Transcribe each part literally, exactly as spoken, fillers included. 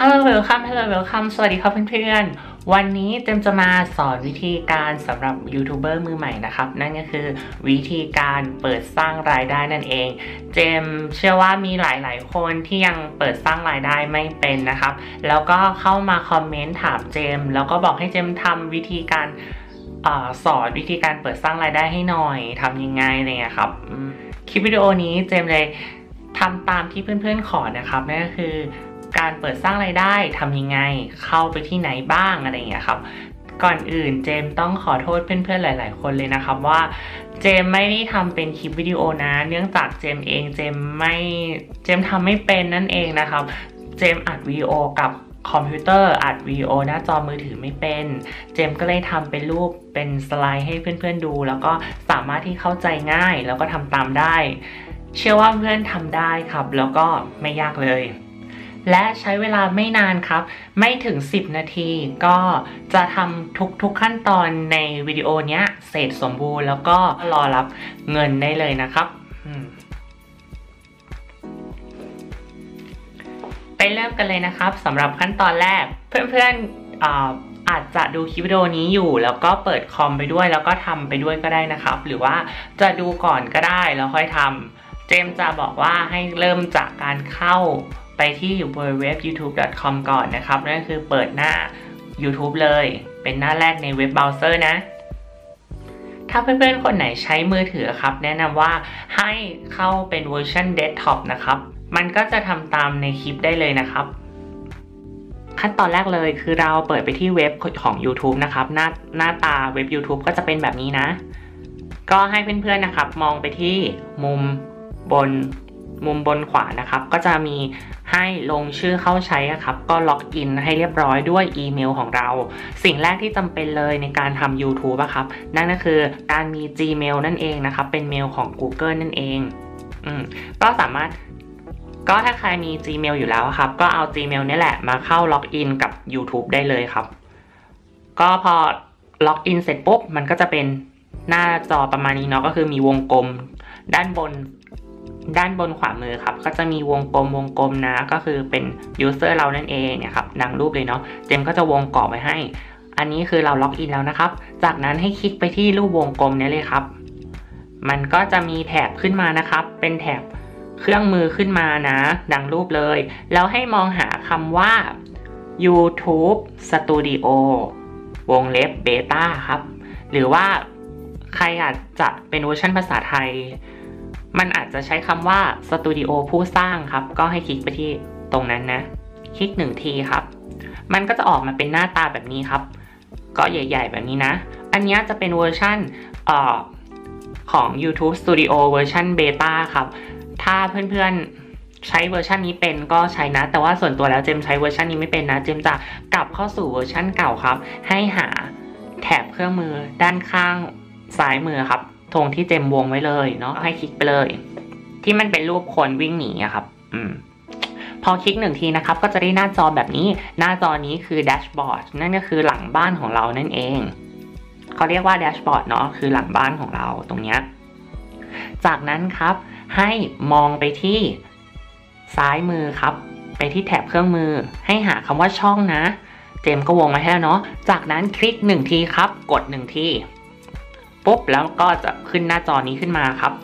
Hello Welcome Hello Welcome สวัสดีครับเพื่อนๆวันนี้เจมจะมาสอนวิธีการสำหรับยูทูบเบอร์มือใหม่นะครับนั่นก็คือวิธีการเปิดสร้างรายได้นั่นเองเจมเชื่อว่ามีหลายๆคนที่ยังเปิดสร้างรายได้ไม่เป็นนะครับแล้วก็เข้ามาคอมเมนต์ถามเจมแล้วก็บอกให้เจมทำวิธีการสอนวิธีการเปิดสร้างรายได้ให้หน่อยทำยังไงอะไรเงี้ยครับคลิปวิดีโอนี้เจมเลยทำตามที่เพื่อนๆขอนะครับนั่นก็คือการเปิดสร้างรายได้ทำยังไงเข้าไปที่ไหนบ้างอะไรอย่างเงี้ยครับก่อนอื่นเจมต้องขอโทษเพื่อนๆหลายๆคนเลยนะครับว่าเจมไม่ได้ทำเป็นคลิปวิดีโอนะเนื่องจากเจมเองเจมไม่เจมทำไม่เป็นนั่นเองนะครับเจมอัดวิดีโอกับคอมพิวเตอร์อัดวิดีโอหน้าจอมือถือไม่เป็นเจมก็เลยทำเป็นรูปเป็นสไลด์ให้เพื่อนๆดูแล้วก็สามารถที่เข้าใจง่ายแล้วก็ทำตามได้เชื่อว่าเพื่อนทำได้ครับแล้วก็ไม่ยากเลยและใช้เวลาไม่นานครับไม่ถึงสิบนาทีก็จะทำทุกๆขั้นตอนในวิดีโอเนี้ยเสร็จสมบูรณ์แล้วก็รอรับเงินได้เลยนะครับไปเริ่มกันเลยนะครับสำหรับขั้นตอนแรกเพื่อนๆ อาอาจจะดูคลิปวิดีโอนี้อยู่แล้วก็เปิดคอมไปด้วยแล้วก็ทำไปด้วยก็ได้นะครับหรือว่าจะดูก่อนก็ได้แล้วค่อยทำเจมจะบอกว่าให้เริ่มจากการเข้าไปที่อยู่บนเว็บ ยูทูบ ดอท คอม ก่อนนะครับนั่นคือเปิดหน้า YouTube เลยเป็นหน้าแรกในเว็บเบราว์เซอร์นะถ้าเพื่อนๆคนไหนใช้มือถือครับแนะนำว่าให้เข้าเป็นเวอร์ชันเดสก์ท็อปนะครับมันก็จะทำตามในคลิปได้เลยนะครับขั้นตอนแรกเลยคือเราเปิดไปที่เว็บของ YouTube นะครับหน้าหน้าตาเว็บ YouTube ก็จะเป็นแบบนี้นะก็ให้เพื่อนๆนะครับมองไปที่มุมบนมุมบนขวานะครับก็จะมีให้ลงชื่อเข้าใช้ครับก็ล็อกอินให้เรียบร้อยด้วยอีเมลของเราสิ่งแรกที่จำเป็นเลยในการทำ YouTube อะครับนั่นก็คือการมี Gmail นั่นเองนะครับเป็นเมลของ Google นั่นเองอืมก็สามารถก็ถ้าใครมี Gmail อยู่แล้วครับก็เอา Gmail นี่แหละมาเข้าล็อกอินกับ YouTube ได้เลยครับก็พอล็อกอินเสร็จปุ๊บมันก็จะเป็นหน้าจอประมาณนี้เนาะก็คือมีวงกลมด้านบนด้านบนขวามือครับก็จะมีวงกลมวงกลมนะก็คือเป็น user เรานั่นเองเนี่ยครับดังรูปเลยเนาะเจมก็จะวงกรอบไว้ให้อันนี้คือเราล็อกอินแล้วนะครับจากนั้นให้คลิกไปที่รูปวงกลมนี้เลยครับมันก็จะมีแถบขึ้นมานะครับเป็นแถบเครื่องมือขึ้นมานะดังรูปเลยแล้วให้มองหาคำว่า YouTube Studio วงเล็บ Beta ครับหรือว่าใครอาจจะเป็นเวอร์ชันภาษาไทยมันอาจจะใช้คำว่าสตูดิโอผู้สร้างครับก็ให้คลิกไปที่ตรงนั้นนะคลิกหนึ่งทีครับมันก็จะออกมาเป็นหน้าตาแบบนี้ครับก็ใหญ่ๆแบบนี้นะอันนี้จะเป็นเวอร์ชันเอ่อของ YouTube Studio เวอร์ชัน Beta ครับถ้าเพื่อนๆใช้เวอร์ชันนี้เป็นก็ใช้นะแต่ว่าส่วนตัวแล้วเจมใช้เวอร์ชันนี้ไม่เป็นนะเจมจะกลับเข้าสู่เวอร์ชันเก่าครับให้หาแถบเครื่องมือด้านข้างซ้ายมือครับธงที่เจมวงไว้เลยเนาะให้คลิกไปเลยที่มันเป็นรูปคนวิ่งหนีอะครับอืมพอคลิกหนึ่งทีนะครับก็จะได้หน้าจอแบบนี้หน้าจอนี้คือแดชบอร์ดนั่นก็คือหลังบ้านของเรานั่นเองเขาเรียกว่าแดชบอร์ดเนาะคือหลังบ้านของเราตรงเนี้ยจากนั้นครับให้มองไปที่ซ้ายมือครับไปที่แถบเครื่องมือให้หาคำว่าช่องนะเจมก็วงไว้ให้แล้วเนาะจากนั้นคลิกหนึ่งทีครับกดหนึ่งทีปุ๊บแล้วก็จะขึ้นหน้าจอนี้ขึ้นมาครับ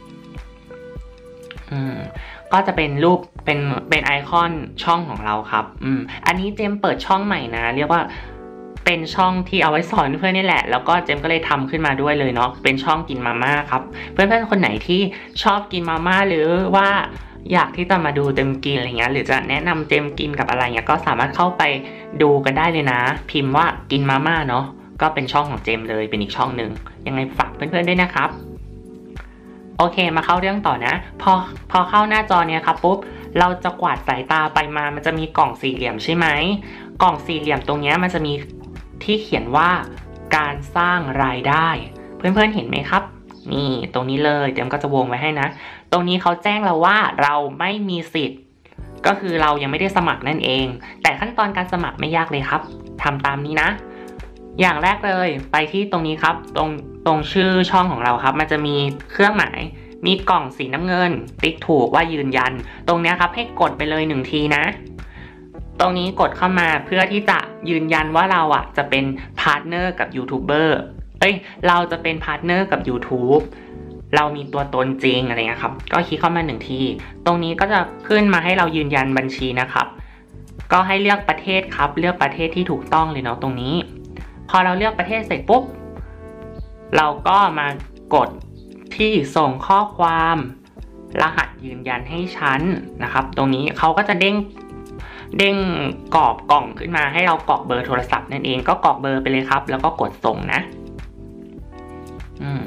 อืมก็จะเป็นรูปเป็นเป็นไอคอนช่องของเราครับอืมอันนี้เจมเปิดช่องใหม่นะเรียกว่าเป็นช่องที่เอาไว้สอนเพื่อนนี่แหละแล้วก็เจมก็เลยทำขึ้นมาด้วยเลยเนาะเป็นช่องกินมาม่าครับเพื่อนๆคนไหนที่ชอบกินมาม่าหรือว่าอยากที่จะมาดูเจมกินอะไรเงี้ยหรือจะแนะนำเจมกินกับอะไรเงี้ยก็สามารถเข้าไปดูกันได้เลยนะพิมพ์ว่ากินมาม่าเนาะก็เป็นช่องของเจมเลยเป็นอีกช่องหนึ่งยังไงฝากเพื่อนๆด้วยนะครับโอเคมาเข้าเรื่องต่อนะพอพอเข้าหน้าจอเนี้ยครับปุ๊บเราจะกวาดสายตาไปมามันจะมีกล่องสี่เหลี่ยมใช่ไหมกล่องสี่เหลี่ยมตรงเนี้ยมันจะมีที่เขียนว่าการสร้างรายได้เพื่อนๆเห็นไหมครับนี่ตรงนี้เลยเจมก็จะวงไว้ให้นะตรงนี้เขาแจ้งเราว่าเราไม่มีสิทธิ์ก็คือเรายังไม่ได้สมัครนั่นเองแต่ขั้นตอนการสมัครไม่ยากเลยครับทำตามนี้นะอย่างแรกเลยไปที่ตรงนี้ครับตรงตรงชื่อช่องของเราครับมันจะมีเครื่องหมายมีกล่องสีน้ำเงินติ๊กถูกว่ายืนยันตรงนี้ครับให้กดไปเลยหนึ่งทีนะตรงนี้กดเข้ามาเพื่อที่จะยืนยันว่าเราอ่ะจะเป็นพาร์ทเนอร์กับยูทูบเบอร์เอ้ยเราจะเป็นพาร์ทเนอร์กับ YouTube เรามีตัวตนจริงอะไรเงี้ยครับก็คลิกเข้ามาหนึ่งทีตรงนี้ก็จะขึ้นมาให้เรายืนยันบัญชีนะครับก็ให้เลือกประเทศครับเลือกประเทศที่ถูกต้องเลยเนาะตรงนี้พอเราเลือกประเทศเสร็จปุ๊บเราก็มากดที่ส่งข้อความรหัสยืนยันให้ฉันนะครับตรงนี้เขาก็จะเด้งเด้งกรอบกล่องขึ้นมาให้เรากรอกเบอร์โทรศัพท์นั่นเองก็กรอกเบอร์ไปเลยครับแล้วก็กดส่งนะอืม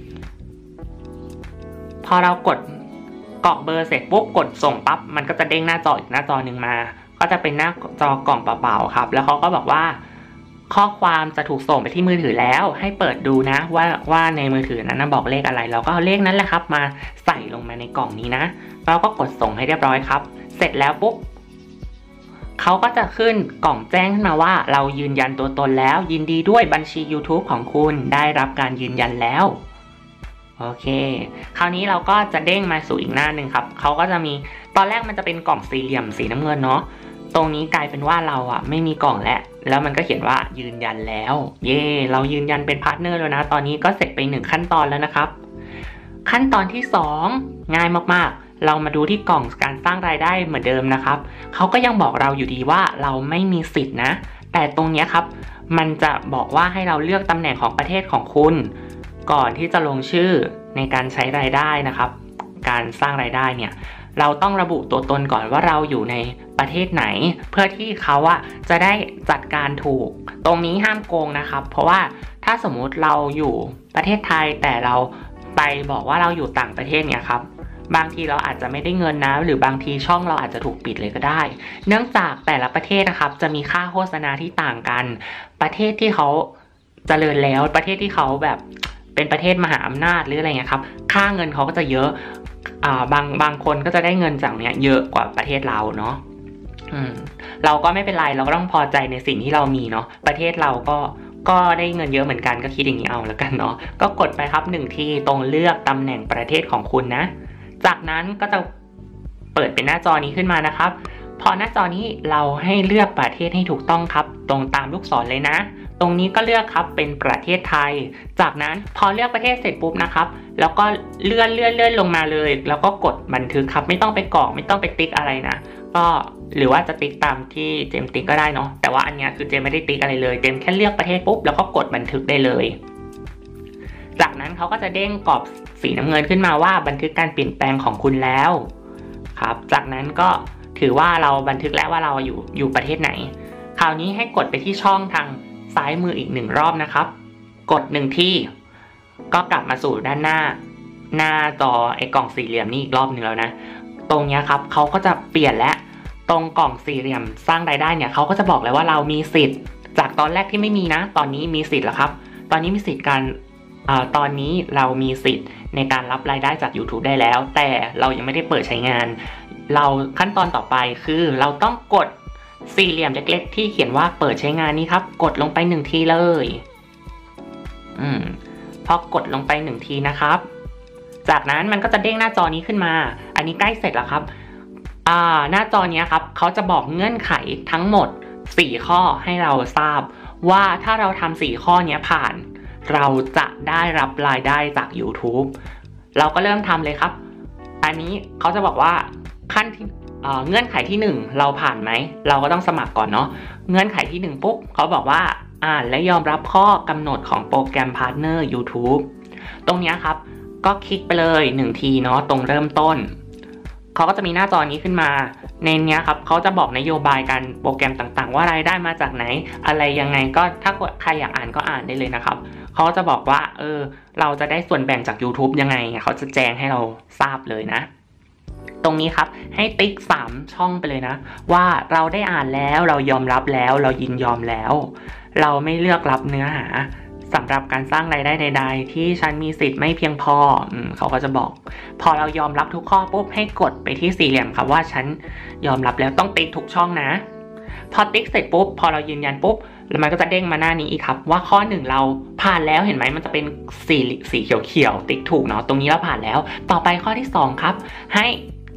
พอเรากดกรอกเบอร์เสร็จปุ๊บกดส่งปั๊บมันก็จะเด้งหน้าจออีกหน้าจอหนึ่งมาก็จะเป็นหน้าจอกล่องเปล่าๆครับแล้วเขาก็บอกว่าข้อความจะถูกส่งไปที่มือถือแล้วให้เปิดดูนะว่าว่าในมือถือนั้นบอกเลขอะไรเราก็เอาเลขนั้นแหละครับมาใส่ลงมาในกล่องนี้นะเราก็กดส่งให้เรียบร้อยครับเสร็จแล้วปุ๊บเขาก็จะขึ้นกล่องแจ้งขึ้นมาว่าเรายืนยันตัวตนแล้วยินดีด้วยบัญชี YouTube ของคุณได้รับการยืนยันแล้วโอเคคราวนี้เราก็จะเด้งมาสู่อีกหน้าหนึ่งครับเขาก็จะมีตอนแรกมันจะเป็นกล่องสี่เหลี่ยมสีน้ำเงินเนาะตรงนี้กลายเป็นว่าเราอ่ะไม่มีกล่องแล้วแล้วมันก็เขียนว่ายืนยันแล้วเย่เรายืนยันเป็นพาร์ทเนอร์แล้วนะตอนนี้ก็เสร็จไปหนึ่งขั้นตอนแล้วนะครับขั้นตอนที่สองง่ายมากๆเรามาดูที่กล่องการสร้างรายได้เหมือนเดิมนะครับเขาก็ยังบอกเราอยู่ดีว่าเราไม่มีสิทธินะแต่ตรงนี้ครับมันจะบอกว่าให้เราเลือกตำแหน่งของประเทศของคุณก่อนที่จะลงชื่อในการใช้รายได้นะครับการสร้างรายได้เนี่ยเราต้องระบุตัวตนก่อนว่าเราอยู่ในประเทศไหนเพื่อที่เขาอะจะได้จัดการถูกตรงนี้ห้ามโกงนะครับเพราะว่าถ้าสมมุติเราอยู่ประเทศไทยแต่เราไปบอกว่าเราอยู่ต่างประเทศเนี่ยครับบางทีเราอาจจะไม่ได้เงินนะหรือบางทีช่องเราอาจจะถูกปิดเลยก็ได้เนื่องจากแต่ละประเทศนะครับจะมีค่าโฆษณาที่ต่างกันประเทศที่เขาเจริญแล้วประเทศที่เขาแบบเป็นประเทศมหาอำนาจหรืออะไรเงี้ยครับค่าเงินเขาก็จะเยอะอ่าบางบางคนก็จะได้เงินจากเนี้ยเยอะกว่าประเทศเราเนาะอืมเราก็ไม่เป็นไรเราก็ต้องพอใจในสิ่งที่เรามีเนาะประเทศเราก็ก็ได้เงินเยอะเหมือนกันก็คิดอย่างนี้เอาแล้วกันเนาะก็กดไปครับหนึ่งทีตรงเลือกตำแหน่งประเทศของคุณนะจากนั้นก็จะเปิดเป็นหน้าจอนี้ขึ้นมานะครับพอหน้าจอนี้เราให้เลือกประเทศให้ถูกต้องครับตรงตามลูกศรเลยนะตรงนี้ก็เลือกครับเป็นประเทศไทยจากนั้นพอเลือกประเทศเสร็จปุ๊บนะครับแล้วก็เลื่อนเลื่อนเลื่อนลงมาเลยแล้วก็กดบันทึกครับไม่ต้องไปกรอกไม่ต้องไปติ๊กอะไรนะก็หรือว่าจะติ๊กตามที่เจมติ๊กก็ได้เนาะแต่ว่าอันนี้คือเจมไม่ได้ติ๊กอะไรเลยเจมแค่เลือกประเทศปุ๊บแล้วก็กดบันทึกได้เลยจากนั้นเขาก็จะเด้งกรอบสีน้ำเงินขึ้นมาว่าบันทึกการเปลี่ยนแปลงของคุณแล้วครับจากนั้นก็ถือว่าเราบันทึกแล้วว่าเราอยู่อยู่ประเทศไหนคราวนี้ให้กดไปที่ช่องทางซ้ายมืออีกหนึ่งรอบนะครับกดหนึ่งที่ก็กลับมาสู่ด้านหน้าหน้าจอไอ้กล่องสี่เหลี่ยมนี่อีกรอบหนึ่งแล้วนะตรงนี้ครับเขาก็จะเปลี่ยนและตรงกล่องสี่เหลี่ยมสร้างรายได้เนี่ยเขาก็จะบอกเลยว่าเรามีสิทธิ์จากตอนแรกที่ไม่มีนะตอนนี้มีสิทธิ์แล้วครับตอนนี้มีสิทธิ์การอ่าตอนนี้เรามีสิทธิ์ในการรับรายได้จาก YouTube ได้แล้วแต่เรายังไม่ได้เปิดใช้งานเราขั้นตอนต่อไปคือเราต้องกดสี่เหลี่ยมเล็กๆที่เขียนว่าเปิดใช้งานนี้ครับกดลงไปหนึ่งทีเลยอืมพอกดลงไปหนึ่งทีนะครับจากนั้นมันก็จะเด้งหน้าจอนี้ขึ้นมาอันนี้ใกล้เสร็จแล้วครับอ่าหน้าจอนี้ครับเขาจะบอกเงื่อนไขทั้งหมดสี่ข้อให้เราทราบว่าถ้าเราทำสี่ข้อนี้ผ่านเราจะได้รับรายได้จาก YouTube เราก็เริ่มทำเลยครับอันนี้เขาจะบอกว่าขั้นที่เงื่อนไขที่หนึ่งเราผ่านไหมเราก็ต้องสมัครก่อนเนาะเงื่อนไขที่หนึ่งปุ๊บเขาบอกว่าอ่านและยอมรับข้อกำหนดของโปรแกรมพาร์ทเนอร์ YouTube ตรงนี้ครับก็คลิกไปเลยหนึ่งทีเนาะตรงเริ่มต้นเขาก็จะมีหน้าจอนี้ขึ้นมาในนี้ครับเขาจะบอกนโยบายการโปรแกรมต่างๆว่ารายได้มาจากไหนอะไรยังไงก็ถ้าใครอยากอ่านก็อ่านได้เลยนะครับเขาจะบอกว่าเออเราจะได้ส่วนแบ่งจาก YouTube ยังไงเขาจะแจ้งให้เราทราบเลยนะตรงนี้ครับให้ติ๊กสามช่องไปเลยนะว่าเราได้อ่านแล้วเรายอมรับแล้วเรายินยอมแล้วเราไม่เลือกรับเนื้อหาสำหรับการสร้างรายได้ใดๆที่ฉันมีสิทธิ์ไม่เพียงพออืมเขาก็จะบอกพอเรายอมรับทุกข้อปุ๊บให้กดไปที่สี่เหลี่ยมครับว่าฉันยอมรับแล้วต้องติ๊กทุกช่องนะพอติ๊กเสร็จปุ๊บพอเรายืนยันปุ๊บแล้วมันก็จะเด้งมาหน้านี้อีกครับว่าข้อหนึ่งเราผ่านแล้วเห็นไหมมันจะเป็นสีสีเขียวๆติ๊กถูกเนาะตรงนี้เราผ่านแล้วต่อไปข้อที่สองครับให้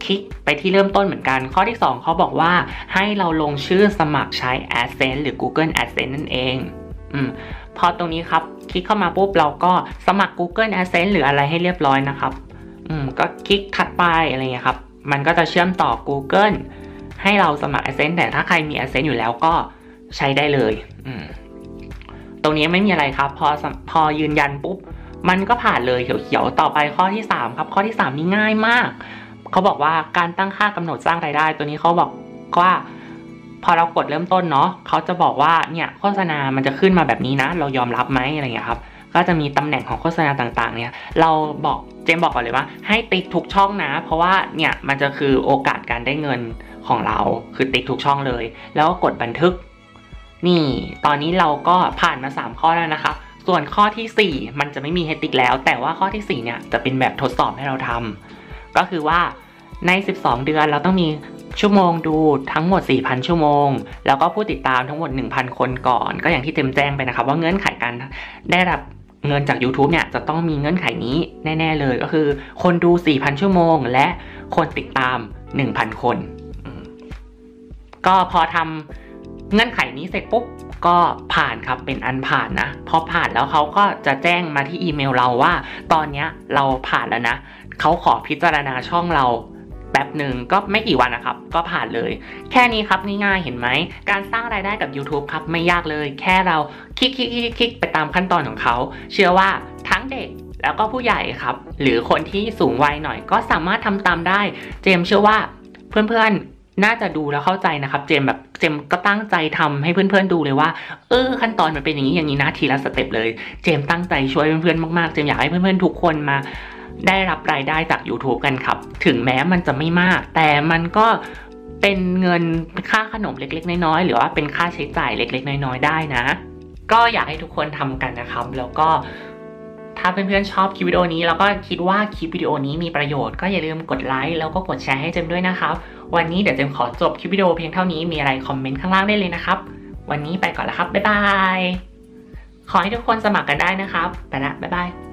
คลิกไปที่เริ่มต้นเหมือนกันข้อที่สองเขาบอกว่าให้เราลงชื่อสมัครใช้ AdSense หรือ Google AdSense นั่นเองอืมพอตรงนี้ครับคลิกเข้ามาปุ๊บเราก็สมัคร Google AdSense หรืออะไรให้เรียบร้อยนะครับอืมก็คลิกถัดไปอะไรเงี้ยครับมันก็จะเชื่อมต่อ Google ให้เราสมัคร AdSense แต่ถ้าใครมี AdSense อยู่แล้วก็ใช้ได้เลยอืมตรงนี้ไม่มีอะไรครับพอพอยืนยันปุ๊บมันก็ผ่านเลยเขียวๆต่อไปข้อที่สามครับข้อที่สามนี่ง่ายมากเขาบอกว่าการตั้งค่ากำหนดสร้างรายได้ตัวนี้เขาบอกว่าพอเรากดเริ่มต้นเนาะเขาจะบอกว่าเนี่ยโฆษณามันจะขึ้นมาแบบนี้นะเรายอมรับไหมอะไรเงี้ยครับก็จะมีตำแหน่งของโฆษณาต่างๆเนี่ยเราบอกเจมบอกก่อนเลยว่าให้ติ๊กทุกช่องนะเพราะว่าเนี่ยมันจะคือโอกาสการได้เงินของเราคือติ๊กทุกช่องเลยแล้วก็กดบันทึกนี่ตอนนี้เราก็ผ่านมาสามข้อแล้วนะคะส่วนข้อที่สี่มันจะไม่มีให้ติ๊กแล้วแต่ว่าข้อที่สี่เนี่ยจะเป็นแบบทดสอบให้เราทำก็คือว่าในสิบสองเดือนเราต้องมีชั่วโมงดูทั้งหมด สี่พัน ชั่วโมงแล้วก็ผู้ติดตามทั้งหมด หนึ่งพัน คนก่อนก็อย่างที่เต็มแจ้งไปนะครับว่าเงื่อนไขการได้รับเงินจาก YouTube เนี่ยจะต้องมีเงื่อนไขนี้แน่ๆเลยก็คือคนดู สี่พัน ชั่วโมงและคนติดตาม หนึ่งพัน คนก็พอทำเงื่อนไขนี้เสร็จปุ๊บก็ผ่านครับเป็นอันผ่านนะพอผ่านแล้วเขาก็จะแจ้งมาที่อีเมลเราว่าตอนนี้เราผ่านแล้วนะเขาขอพิจารณาช่องเราแป๊บหนึ่งก็ไม่กี่วันนะครับก็ผ่านเลยแค่นี้ครับง่ายๆเห็นไหมการสร้างรายได้กับ YouTube ครับไม่ยากเลยแค่เราคลิกคลิกคลิกไปตามขั้นตอนของเขาเชื่อว่าทั้งเด็กแล้วก็ผู้ใหญ่ครับหรือคนที่สูงวัยหน่อยก็สามารถทำตามได้เจมเชื่อว่าเพื่อนๆน่าจะดูแล้วเข้าใจนะครับเจมแบบเจมก็ตั้งใจทำให้เพื่อนๆดูเลยว่าเออขั้นตอนมันเป็นอย่างนี้อย่างนี้นะทีละสเต็ปเลยเจมตั้งใจช่วยเพื่อนๆมากๆเจมอยากให้เพื่อนๆทุกคนมาได้รับรายได้จาก YouTube กันครับถึงแม้มันจะไม่มากแต่มันก็เป็นเงินค่าขนมเล็กๆน้อยๆหรือว่าเป็นค่าใช้จ่ายเล็กๆน้อยๆได้นะก็อยากให้ทุกคนทำกันนะครับแล้วก็ถ้าเพื่อนๆชอบคลิปวิดีโอนี้แล้วก็คิดว่าคลิปวิดีโอนี้มีประโยชน์ก็อย่าลืมกดไลค์แล้วก็กดแชร์ให้เจมด้วยนะครับวันนี้เดี๋ยวเจมขอจบคลิปวิดีโอเพียงเท่านี้มีอะไรคอมเมนต์ข้างล่างได้เลยนะครับวันนี้ไปก่อนแล้วครับบ๊ายบายขอให้ทุกคนสมัครกันได้นะครับไปละบ๊ายบาย